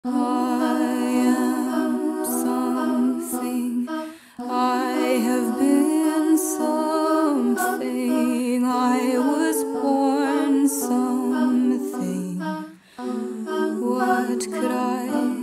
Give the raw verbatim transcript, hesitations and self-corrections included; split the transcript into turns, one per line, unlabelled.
I am something, I have been something, I was born something. What could I